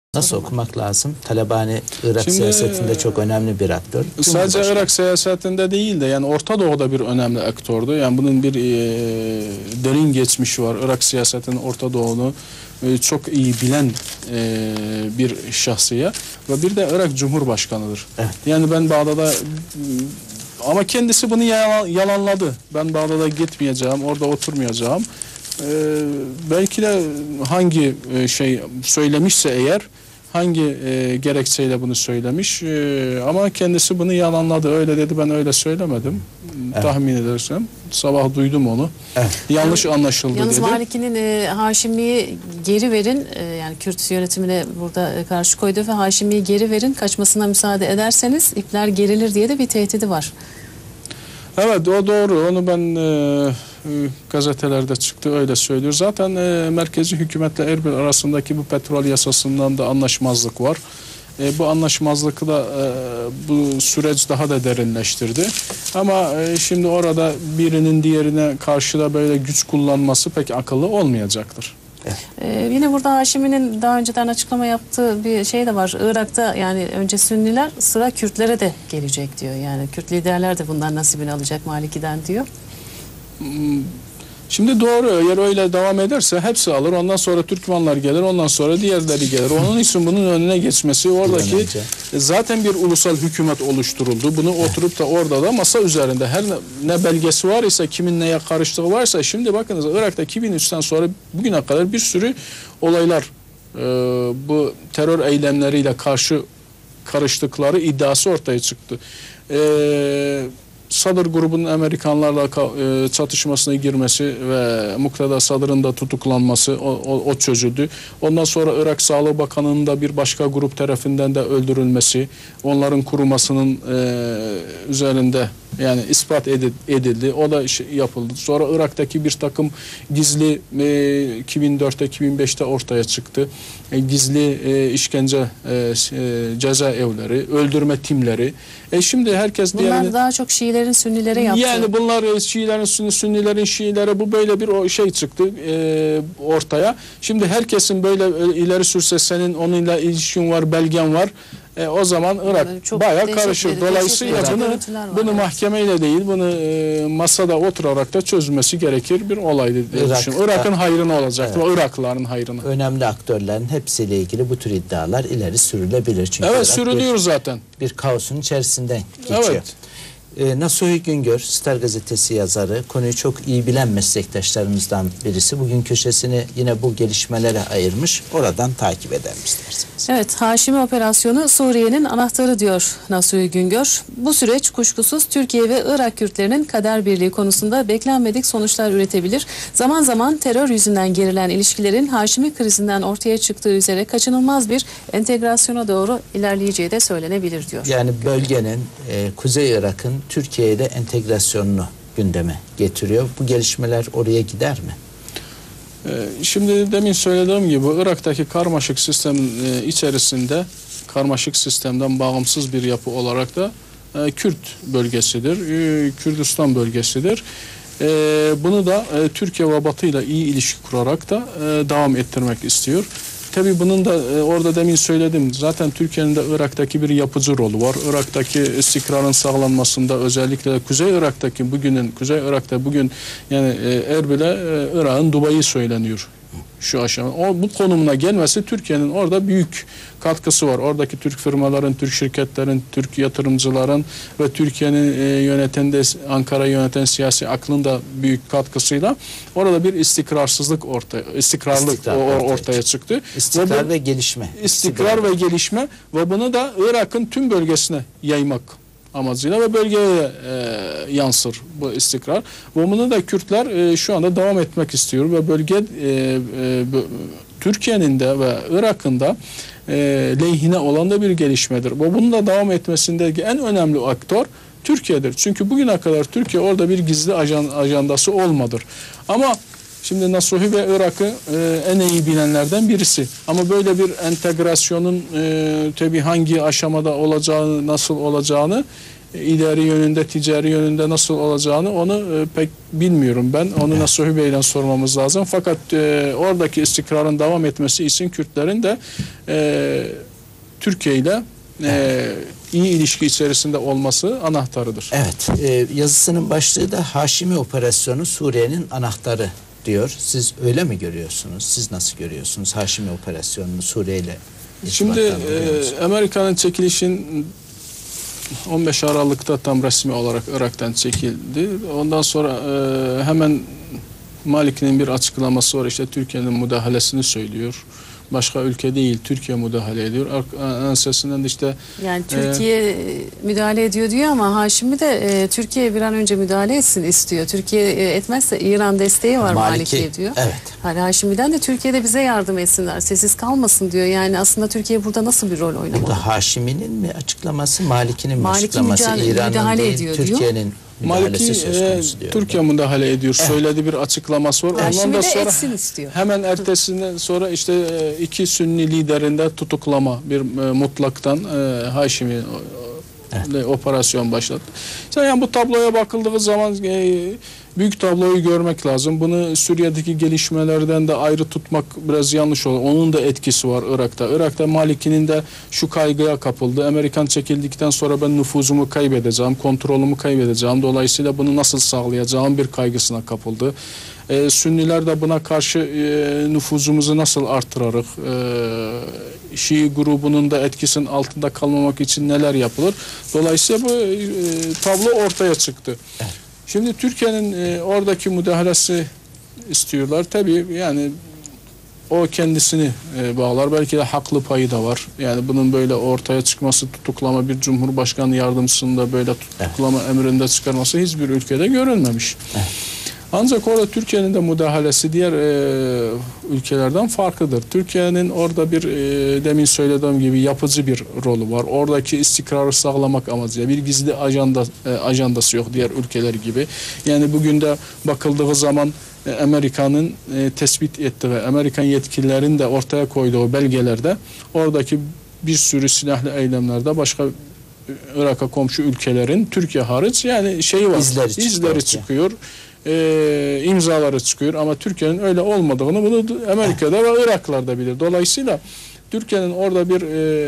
Nasıl okumak lazım? Talabani Irak siyasetinde çok önemli bir aktör. Sadece Irak siyasetinde değil de yani Orta Doğu'da bir önemli aktördü. Yani bunun bir derin geçmişi var. Irak siyasetinin Orta Doğu'nu çok iyi bilen bir şahsiyet ve bir de Irak Cumhurbaşkanı'dır. Evet. Yani ben Bağdat'a ama kendisi bunu yalanladı. Ben Bağdat'a gitmeyeceğim, orada oturmayacağım. Belki de hangi şey söylemişse eğer, hangi gerekçeyle bunu söylemiş ama kendisi bunu yalanladı. Öyle dedi, ben öyle söylemedim. Evet. Tahmin edersem. Sabah duydum onu. Evet. Yanlış anlaşıldı yalnız dedi. Yalnız Maliki'nin Haşimi'yi geri verin, yani Kürt yönetimine burada karşı koydu ve Haşimi'yi geri verin, kaçmasına müsaade ederseniz ipler gerilir diye de bir tehdidi var. Evet, o doğru. Onu ben gazetelerde çıktı, öyle söylüyor. Zaten merkezi hükümetle Erbil arasındaki bu petrol yasasından da anlaşmazlık var. Bu anlaşmazlıkı da bu süreç daha da derinleştirdi. Ama şimdi orada birinin diğerine karşı da böyle güç kullanması pek akıllı olmayacaktır. Yine burada Haşimi'nin daha önceden açıklama yaptığı bir şey de var. Irak'ta yani önce Sünniler, sıra Kürtlere de gelecek diyor. Yani Kürt liderler de bundan nasibini alacak Maliki'den diyor. Şimdi doğru, eğer öyle devam ederse hepsi alır. Ondan sonra Türkmenler gelir, ondan sonra diğerleri gelir. Onun için bunun önüne geçmesi, oradaki zaten bir ulusal hükümet oluşturuldu. Bunu oturup da orada da masa üzerinde her ne belgesi var ise, kimin neye karıştığı varsa, şimdi bakınız Irak'ta 2003'ten sonra bugüne kadar bir sürü olaylar bu terör eylemleriyle karıştıkları iddiası ortaya çıktı. Sadr grubunun Amerikanlarla çatışmasına girmesi ve Muqtada Sadr'ın da tutuklanması o çözüldü. Ondan sonra Irak Sağlık Bakanı'nın da bir başka grup tarafından da öldürülmesi, onların kurumasının üzerinde yani ispat edildi. O da yapıldı. Sonra Irak'taki bir takım gizli 2004'te 2005'te ortaya çıktı. Gizli işkence cezaevleri, öldürme timleri. Şimdi herkes bunlar daha çok Şiilerin Sünnilere yaptı. Yani bunlar Şiilerin Sünnilerin Şiilere, bu böyle bir şey çıktı ortaya. Şimdi herkesin böyle ileri sürse, senin onunla ilişkin var, belgen var. O zaman Irak bayağı karışır. Dolayısıyla bunu mahkemeyle değil, bunu masada oturarak da çözülmesi gerekir bir olaydı. Irak'ın hayrına olacaktır. Evet. Iraklıların hayrına. Önemli aktörlerin hepsiyle ilgili bu tür iddialar ileri sürülebilir. Çünkü evet, sürülüyor zaten. Bir kaosun içerisinden geçiyor. Evet. Nasuhi Güngör, Star Gazetesi yazarı, konuyu çok iyi bilen meslektaşlarımızdan birisi. Bugün köşesini yine bu gelişmelere ayırmış. Oradan takip edelim isterseniz. Evet, Haşimi operasyonu Suriye'nin anahtarı diyor Nasuhi Güngör. Bu süreç kuşkusuz Türkiye ve Irak Kürtlerinin kader birliği konusunda beklenmedik sonuçlar üretebilir. Zaman zaman terör yüzünden gerilen ilişkilerin Haşimi krizinden ortaya çıktığı üzere kaçınılmaz bir entegrasyona doğru ilerleyeceği de söylenebilir diyor. Yani bölgenin, Kuzey Irak'ın Türkiye ile entegrasyonunu gündeme getiriyor. Bu gelişmeler oraya gider mi? Şimdi demin söylediğim gibi Irak'taki karmaşık sistem içerisinde, karmaşık sistemden bağımsız bir yapı olarak da Kürt bölgesidir, Kürdistan bölgesidir. Bunu da Türkiye ve Batı ile iyi ilişki kurarak da devam ettirmek istiyor. Tabii bunun da orada demin söyledim. Zaten Türkiye'nin de Irak'taki bir yapıcı rolü var. Irak'taki istikrarın sağlanmasında, özellikle Kuzey Irak'ta bugün yani Erbil'e Irak'ın Dubai'yi söyleniyor şu aşama. Bu konumuna gelmesi Türkiye'nin orada büyük katkısı var. Oradaki Türk firmaların, Türk şirketlerin, Türk yatırımcıların ve Türkiye'nin Ankara'yı yöneten siyasi aklın da büyük katkısıyla orada bir istikrarlık ortaya çıktı. İstikrar ve gelişme. İstikrar ve gelişme ve bunu da Irak'ın tüm bölgesine yaymak amacıyla ve bölgeye yansır bu istikrar. Ve bunu da Kürtler şu anda devam etmek istiyor ve bölge Türkiye'nin de ve Irak'ın da lehine olan da bir gelişmedir. Ve bunun da devam etmesindeki en önemli aktör Türkiye'dir. Çünkü bugüne kadar Türkiye orada bir gizli ajandası olmadır. Ama şimdi Nasuhi ve Irak'ı en iyi bilenlerden birisi. Ama böyle bir entegrasyonun tabii hangi aşamada olacağını, nasıl olacağını idari yönünde, ticari yönünde nasıl olacağını onu pek bilmiyorum ben. Onu Nasuhi Bey'den sormamız lazım. Fakat oradaki istikrarın devam etmesi için Kürtlerin de Türkiye ile iyi ilişki içerisinde olması anahtarıdır. Evet, yazısının başlığı da Haşimi Operasyonu Suriye'nin anahtarı diyor. Siz öyle mi görüyorsunuz? Siz nasıl görüyorsunuz Haşimi Operasyonu'nu Suriye ile? Şimdi Amerika'nın çekilişin 15 Aralık'ta tam resmi olarak Irak'tan çekildi. Ondan sonra hemen Maliki'nin bir açıklaması var. İşte Türkiye'nin müdahalesini söylüyor. Başka ülke değil, Türkiye müdahale ediyor. Ensesinden de işte... Yani Türkiye müdahale ediyor diyor ama Haşimi de Türkiye bir an önce müdahale etsin istiyor. Türkiye etmezse İran desteği var Maliki'ye diyor. Evet. Hani Haşimi'den de Türkiye'de bize yardım etsinler, sessiz kalmasın diyor. Yani aslında Türkiye burada nasıl bir rol oynamalı? Burada Haşimi'nin mi açıklaması, Maliki'nin mi Maliki açıklaması? İran'ın değil, Türkiye'nin Maliki Türkiye müdahale ediyor. Evet. Söylediği bir açıklaması var. Ondan da sonra hemen ertesinden sonra işte iki Sünni liderinde tutuklama bir mutlaktan Haşimi operasyon başlattı. Yani bu tabloya bakıldığı zaman büyük tabloyu görmek lazım. Bunu Suriye'deki gelişmelerden de ayrı tutmak biraz yanlış olur. Onun da etkisi var Irak'ta. Irak'ta Maliki'nin de şu kaygıya kapıldı. Amerikan çekildikten sonra ben nüfuzumu kaybedeceğim, kontrolümü kaybedeceğim. Dolayısıyla bunu nasıl sağlayacağım bir kaygısına kapıldı. Sünniler de buna karşı nüfuzumuzu nasıl artırarız? Şii grubunun da etkisinin altında kalmamak için neler yapılır? Dolayısıyla bu tablo ortaya çıktı. Evet. Şimdi Türkiye'nin oradaki müdahalesi istiyorlar. Tabii yani o kendisini bağlar. Belki de haklı payı da var. Yani bunun böyle ortaya çıkması, tutuklama, bir Cumhurbaşkanı yardımcısının da böyle tutuklama emrinde çıkarması hiçbir ülkede görülmemiş. Evet. Ancak orada Türkiye'nin de müdahalesi diğer ülkelerden farklıdır. Türkiye'nin orada bir demin söylediğim gibi yapıcı bir rolü var. Oradaki istikrarı sağlamak amacıyla bir gizli ajandası yok diğer ülkeler gibi. Yani bugün de bakıldığı zaman Amerika'nın tespit ettiği ve Amerikan yetkililerin de ortaya koyduğu belgelerde oradaki bir sürü silahlı eylemlerde başka Irak'a komşu ülkelerin Türkiye hariç yani şeyi var. İzleri çıkıyor. İmzaları çıkıyor ama Türkiye'nin öyle olmadığını bunu Amerika'da ve Iraklar'da bilir. Dolayısıyla Türkiye'nin orada bir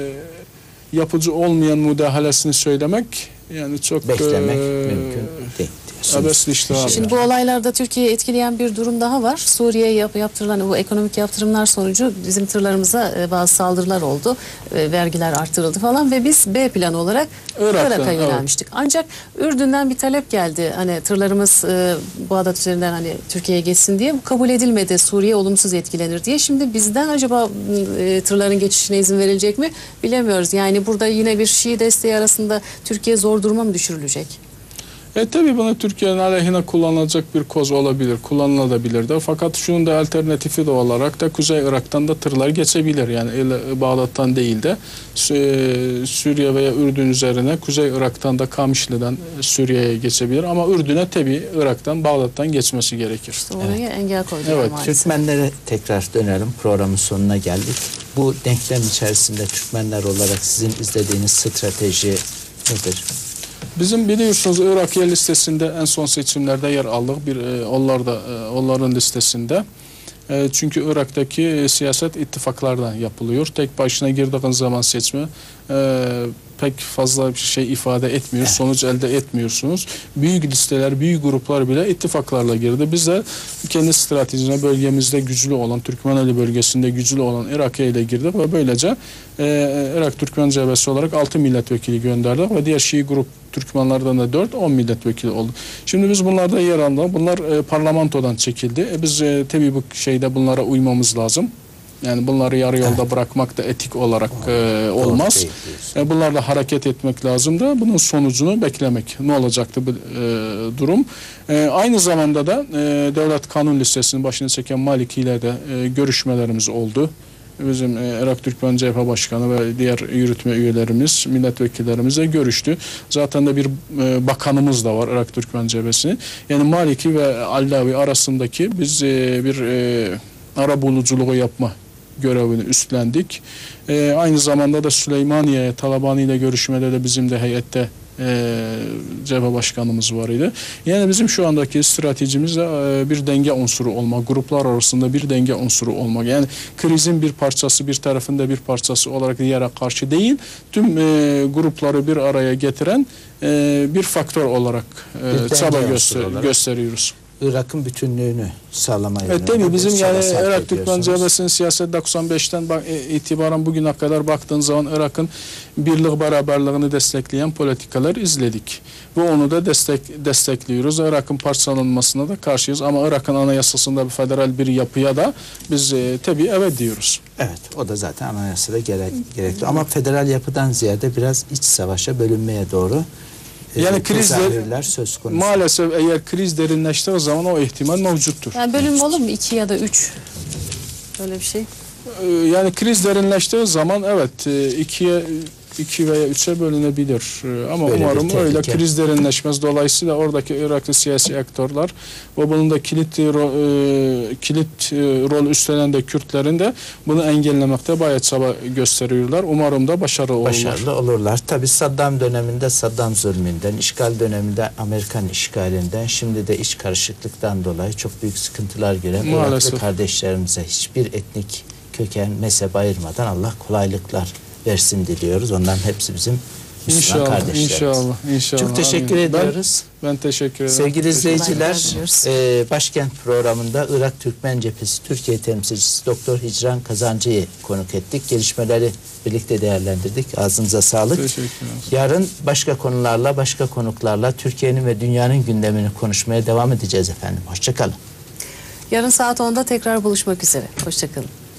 yapıcı olmayan müdahalesini söylemek yani çok beklemek mümkün değil. Şimdi bu olaylarda Türkiye'yi etkileyen bir durum daha var. Suriye'ye yaptırılan bu ekonomik yaptırımlar sonucu bizim tırlarımıza bazı saldırılar oldu. Vergiler artırıldı falan ve biz B planı olarak Irak'a yönelmiştik. Evet. Ancak Ürdün'den bir talep geldi. Hani tırlarımız Bağdat üzerinden hani Türkiye'ye geçsin diye. Bu kabul edilmedi. Suriye olumsuz etkilenir diye. Şimdi bizden acaba tırların geçişine izin verilecek mi? Bilemiyoruz. Yani burada yine bir Şii desteği arasında Türkiye zor duruma mı düşürülecek? Tabii bunu Türkiye'nin aleyhine kullanılacak bir koz olabilir, kullanılabilir de. Fakat şunun da alternatifi de olarak da Kuzey Irak'tan da tırlar geçebilir. Yani Bağdat'tan değil de Suriye veya Ürdün üzerine Kuzey Irak'tan da Kamışlı'dan Suriye'ye geçebilir. Ama Ürdün'e tabii Irak'tan, Bağdat'tan geçmesi gerekir. İşte oraya engel koydular maalesef. Türkmenlere tekrar dönelim. Programın sonuna geldik. Bu denklem içerisinde Türkmenler olarak sizin izlediğiniz strateji nedir? Bizim biliyorsunuz Irak yer listesinde en son seçimlerde yer aldık. Onların listesinde. Çünkü Irak'taki siyaset ittifaklardan yapılıyor. Tek başına girdiğin zaman seçme pek fazla bir şey ifade etmiyor. Evet. Sonuç elde etmiyorsunuz. Büyük listeler, büyük gruplar bile ittifaklarla girdi. Biz de kendi stratejine bölgemizde güçlü olan, Türkmeneli bölgesinde güçlü olan Irak'a ile girdik ve böylece Irak Türkmen Cebhesi olarak 6 milletvekili gönderdik ve diğer Şii grup Türkmenlerden de 10 milletvekili oldu. Şimdi biz bunlarda yer aldık. Bunlar parlamentodan çekildi. Biz tabii bu şeyde bunlara uymamız lazım. Yani bunları yarı yolda bırakmak da etik olarak olmaz. Bunlarla hareket etmek lazım da bunun sonucunu beklemek. Ne olacaktı bu durum? Aynı zamanda da Devlet Kanun Listesi'nin başına çeken Maliki ile de görüşmelerimiz oldu. Bizim Irak Türkmen Cephe Başkanı ve diğer yürütme üyelerimiz, milletvekillerimizle görüştü. Zaten de bir bakanımız da var Irak Türkmen Cephesi'nin. Yani Maliki ve Allavi arasındaki biz bir arabuluculuğu yapma görevini üstlendik. Aynı zamanda da Süleymaniye, Talabani ile görüşmede de bizim de heyette Cəbhə başkanımız var idi. Yəni bizim şu andaki stratejimiz de bir denge unsuru olmak, gruplar arasında bir denge unsuru olmak. Yani krizin bir parçası, bir tarafında bir parçası olarak diğerine karşı değil, tüm grupları bir araya getiren bir faktör olarak çaba gösteriyoruz. Irak'ın bütünlüğünü sağlamaya evet, tabii bizim yani Irak Türkmen Cebhesi'nin siyasette 95'ten itibaren bugüne kadar baktığın zaman Irak'ın birlik beraberliğini destekleyen politikalar izledik. Ve onu da destekliyoruz. Irak'ın parçalanmasına da karşıyız ama Irak'ın anayasasında bir federal bir yapıya da biz tabii evet diyoruz. Evet, o da zaten anayasada gerekli. Ama federal yapıdan ziyade biraz iç savaşa, bölünmeye doğru yani krizler söz konusu. Maalesef eğer kriz derinleştiği zaman o ihtimal mevcuttur. Yani bölünme olur mu? 2 ya da 3 böyle bir şey. Yani kriz derinleştiği zaman evet 2 veya 3'e bölünebilir. Ama böyle umarım öyle kriz derinleşmez. Dolayısıyla oradaki Iraklı siyasi aktörler ve bunun da kilit rol üstlenen de Kürtlerin de bunu engellemekte bayağı çaba gösteriyorlar. Umarım da başarılı olurlar. Tabii Saddam döneminde Saddam zulmünden, işgal döneminde Amerikan işgalinden, şimdi de iç karışıklıktan dolayı çok büyük sıkıntılar gören Iraklı kardeşlerimize hiçbir etnik köken, mezhep ayırmadan Allah kolaylıklar versin diliyoruz. Onların hepsi bizim Müslüman kardeşlerimiz. İnşallah. Çok teşekkür ediyoruz. Ben teşekkür ederim. Sevgili izleyiciler, Başkent programında Irak Türkmen Cephesi Türkiye temsilcisi Doktor Hicran Kazancı'yı konuk ettik. Gelişmeleri birlikte değerlendirdik. Ağzınıza sağlık. Yarın başka konularla, başka konuklarla Türkiye'nin ve dünyanın gündemini konuşmaya devam edeceğiz efendim. Hoşça kalın. Yarın saat 10'da tekrar buluşmak üzere. Hoşça kalın.